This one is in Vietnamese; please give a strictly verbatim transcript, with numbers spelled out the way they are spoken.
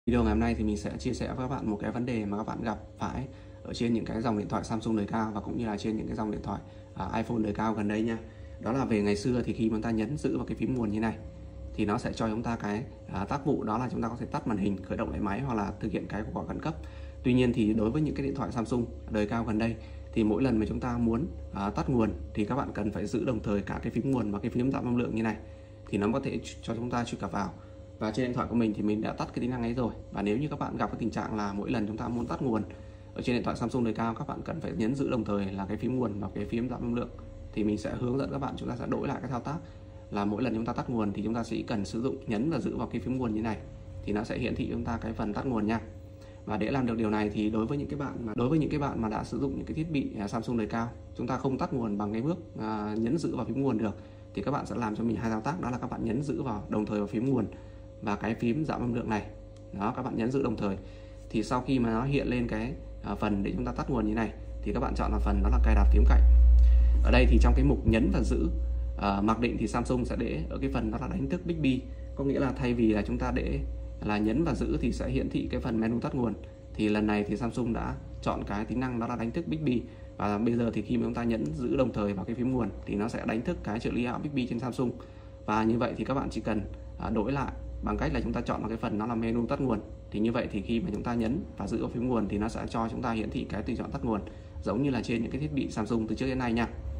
Video ngày hôm nay thì mình sẽ chia sẻ với các bạn một cái vấn đề mà các bạn gặp phải ở trên những cái dòng điện thoại Samsung đời cao và cũng như là trên những cái dòng điện thoại uh, iPhone đời cao gần đây nha. Đó là về ngày xưa thì khi chúng ta nhấn giữ vào cái phím nguồn như này thì nó sẽ cho chúng ta cái uh, tác vụ, đó là chúng ta có thể tắt màn hình, khởi động lại máy hoặc là thực hiện cái cuộc gọi khẩn cấp. Tuy nhiên thì đối với những cái điện thoại Samsung đời cao gần đây thì mỗi lần mà chúng ta muốn uh, tắt nguồn thì các bạn cần phải giữ đồng thời cả cái phím nguồn và cái phím giảm âm lượng như này thì nó có thể cho chúng ta truy cập vào. Và trên điện thoại của mình thì mình đã tắt cái tính năng ấy rồi. Và nếu như các bạn gặp cái tình trạng là mỗi lần chúng ta muốn tắt nguồn ở trên điện thoại Samsung đời cao, các bạn cần phải nhấn giữ đồng thời là cái phím nguồn và cái phím giảm âm lượng, thì mình sẽ hướng dẫn các bạn, chúng ta sẽ đổi lại cái thao tác là mỗi lần chúng ta tắt nguồn thì chúng ta sẽ cần sử dụng nhấn và giữ vào cái phím nguồn như này thì nó sẽ hiển thị chúng ta cái phần tắt nguồn nha. Và để làm được điều này thì đối với những cái bạn mà đối với những cái bạn mà đã sử dụng những cái thiết bị Samsung đời cao, chúng ta không tắt nguồn bằng cái bước à, nhấn giữ vào phím nguồn được, thì các bạn sẽ làm cho mình hai thao tác, đó là các bạn nhấn giữ vào đồng thời vào phím nguồn và cái phím giảm âm lượng này. Đó, các bạn nhấn giữ đồng thời thì sau khi mà nó hiện lên cái à, phần để chúng ta tắt nguồn như này thì các bạn chọn là phần đó là cài đặt phím cạnh. Ở đây thì trong cái mục nhấn và giữ à, mặc định thì Samsung sẽ để ở cái phần đó là đánh thức Bixby, có nghĩa là thay vì là chúng ta để là nhấn và giữ thì sẽ hiển thị cái phần menu tắt nguồn, thì lần này thì Samsung đã chọn cái tính năng đó là đánh thức Bixby. Và bây giờ thì khi mà chúng ta nhấn giữ đồng thời vào cái phím nguồn thì nó sẽ đánh thức cái trợ lý ảo Bixby trên Samsung. Và như vậy thì các bạn chỉ cần à, đổi lại bằng cách là chúng ta chọn vào cái phần đó là menu tắt nguồn, thì như vậy thì khi mà chúng ta nhấn và giữ vào phím nguồn thì nó sẽ cho chúng ta hiển thị cái tùy chọn tắt nguồn giống như là trên những cái thiết bị Samsung từ trước đến nay nha.